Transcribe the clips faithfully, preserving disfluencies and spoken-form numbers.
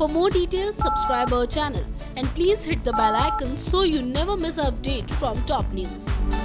For more details, subscribe our channel and please hit the bell icon so you never miss an update from top news.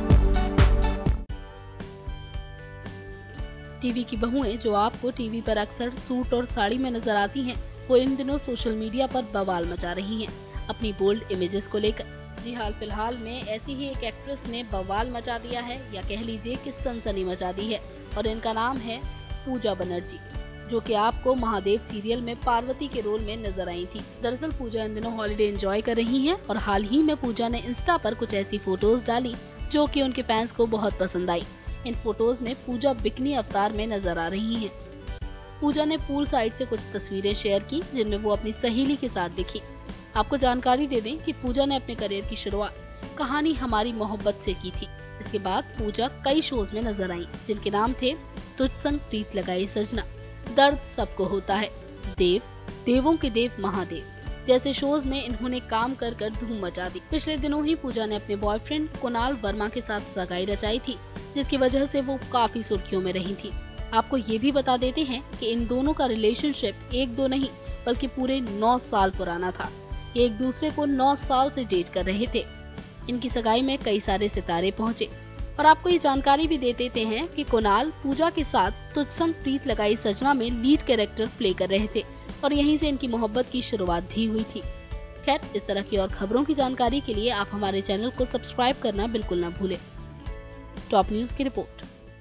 TV की बहुएं जो आपको TV पर अक्सर suit और साड़ी में नजर आती हैं, वो इन दिनों सोशल मीडिया पर बवाल मचा रही हैं अपनी बोल्ड इमेजेस को लेकर। जी हाल फिलहाल में ऐसी ही एक एक्ट्रेस ने बवाल मचा दिया है, या कह लीजिए कि सनसनी मचा दी है, और इनका नाम है पूजा बनर्जी, जो कि आपको महादेव सीरियल में पार्वती के रोल में नजर आई थी। दरअसल पूजा इन दिनों हॉलिडे एंजॉय कर रही हैं और हाल ही में पूजा ने इंस्टा पर कुछ ऐसी फोटोज डाली जो कि उनके फैंस को बहुत पसंद आई। इन फोटोज में पूजा बिकनी अवतार में नजर आ रही हैं। पूजा ने पूल साइड से कुछ तस्वीरें शेयर की जिनमें वो अपनी सहेली के साथ दिखी। आपको जानकारी दे दें कि पूजा ने अपने करियर की शुरुआत कहानी हमारी मोहब्बत से की थी। इसके बाद पूजा कई शोज में नजर आई जिनके नाम थे तुझ संग प्रीत लगाई सजना, दर्द सबको होता है, देव, देवों के देव महादेव जैसे शोज में इन्होंने काम कर कर धूम मचा दी। पिछले दिनों ही पूजा ने अपने बॉयफ्रेंड कुणाल वर्मा के साथ सगाई रचाई थी, जिसकी वजह से वो काफी सुर्खियों में रही थी। आपको ये भी बता देते हैं कि इन दोनों का रिलेशनशिप एक दो नहीं बल्कि पूरे नौ साल पुराना था। ये एक दूसरे को नौ साल से डेट कर रहे थे। इनकी सगाई में कई सारे सितारे पहुंचे और आपको ये जानकारी भी दे देते हैं कि कुणाल पूजा के साथ तुझ संग प्रीत लगाई सजना में लीड कैरेक्टर प्ले कर रहे थे और यहीं से इनकी मोहब्बत की शुरुआत भी हुई थी। खैर, इस तरह की और खबरों की जानकारी के लिए आप हमारे चैनल को सब्सक्राइब करना बिल्कुल ना भूलें। टॉप न्यूज की रिपोर्ट।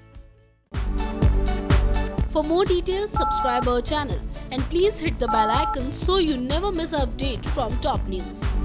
For more details, subscribe our channel and please hit the bell icon so you never miss an update from top news.